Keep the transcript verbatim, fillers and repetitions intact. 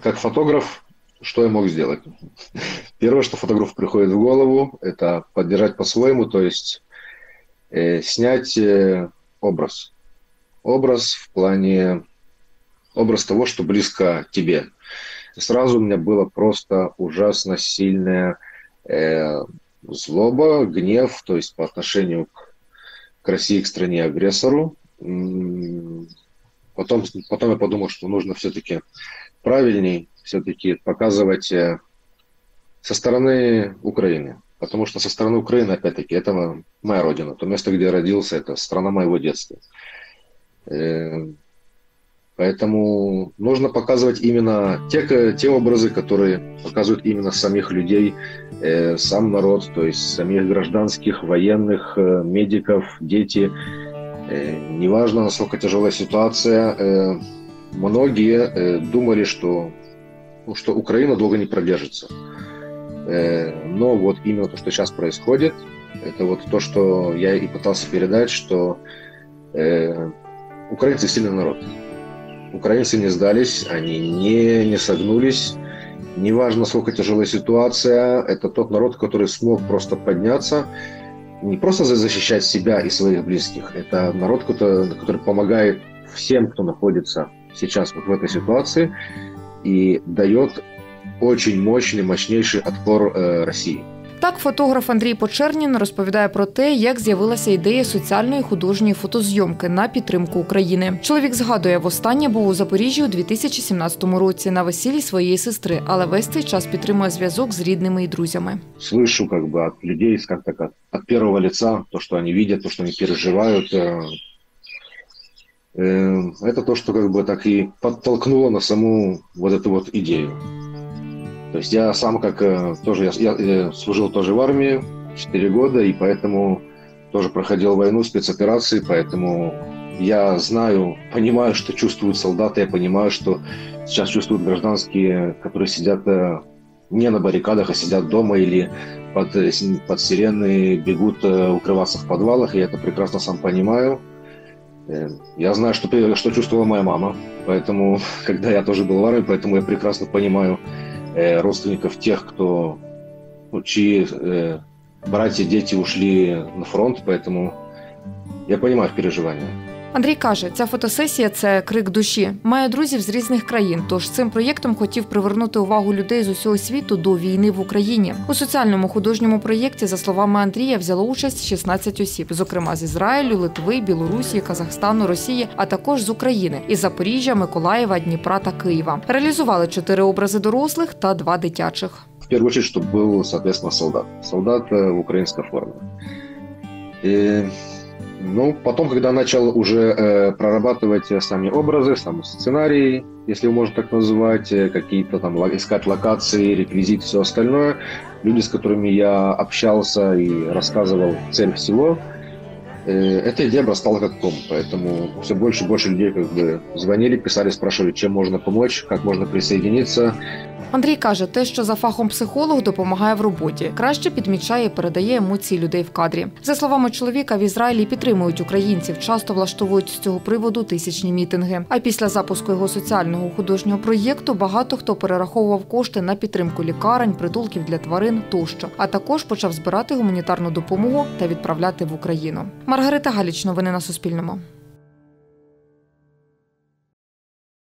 как фотограф, что я мог сделать? Первое, что фотографу приходит в голову, это поддержать по-своему, то есть э, снять э, образ. Образ в плане, образ того, что близко тебе. И сразу у меня было просто ужасно сильная э, злоба, гнев, то есть по отношению к, к России, к стране-агрессору. Потом, потом я подумал, что нужно все-таки правильней все-таки показывать со стороны Украины. Потому что со стороны Украины, опять-таки, это моя родина. То место, где я родился, это страна моего детства. Поэтому нужно показывать именно те, те образы, которые показывают именно самих людей, сам народ, то есть самих гражданских, военных, медиков, дети. Неважно, насколько тяжелая ситуация, многие думали, что, ну, что Украина долго не продержится. Но вот именно то, что сейчас происходит, это вот то, что я и пытался передать, что украинцы сильный народ. Украинцы не сдались, они не, не согнулись. Неважно, сколько тяжелая ситуация, это тот народ, который смог просто подняться, не просто защищать себя и своих близких, это народ, который, который помогает всем, кто находится сейчас вот в этой ситуации, и дает очень мощный, мощнейший отпор э, России. Так, фотограф Андрій Почернін розповідає про те, як з'явилася ідея соціальної художньої фотозйомки на підтримку України. Чоловік згадує, востаннє був у Запоріжжі у дві тисячі сімнадцятому році на весіллі своєї сестри, але весь цей час підтримує зв'язок з рідними і друзями. Слышу как бы от людей, как так, от, от первого лица, то, что они видят, то, что они переживают. Э, э, это то, что как бы так и подтолкнуло на саму вот эту вот идею. То есть я сам как тоже, я, я служил тоже в армии четыре года, и поэтому тоже проходил войну, спецоперации, поэтому я знаю, понимаю, что чувствуют солдаты, я понимаю, что сейчас чувствуют гражданские, которые сидят не на баррикадах, а сидят дома или под, под сирены бегут укрываться в подвалах, и я это прекрасно сам понимаю. Я знаю, что, что чувствовала моя мама, поэтому, когда я тоже был в армии, поэтому я прекрасно понимаю родственников тех, кто, ну, чьи э, братья, дети ушли на фронт, поэтому я понимаю их переживания. Андрій каже, ця фотосесія – це крик душі. Має друзів з різних країн, тож цим проєктом хотів привернути увагу людей з усього світу до війни в Україні. У соціальному художньому проєкті, за словами Андрія, взяло участь шістнадцять осіб, зокрема з Ізраїлю, Литви, Білорусі, Казахстану, Росії, а також з України – із Запоріжжя, Миколаєва, Дніпра та Києва. Реалізували чотири образи дорослих та два дитячих. В первую очередь, чтобы был, соответственно, солдат. Солдат в украинской форме. И... Ну, потом, когда начал уже э, прорабатывать сами образы, сам сценарий, если его можно так называть, э, какие-то там искать локации, реквизит, все остальное, люди, с которыми я общался и рассказывал цель всего, э, эта идея обрастала как ком, поэтому все больше и больше людей как бы звонили, писали, спрашивали, чем можно помочь, как можно присоединиться. Андрій каже, те, що за фахом психолог допомагає в роботі, краще підмічає і передає емоції людей в кадрі. За словами чоловіка, в Ізраїлі підтримують українців, часто влаштовують з цього приводу тисячні мітинги. А після запуску його соціального художнього проєкту багато хто перераховував кошти на підтримку лікарень, притулків для тварин тощо, а також почав збирати гуманітарну допомогу та відправляти в Україну. Маргарита Галіч, новини на Суспільному.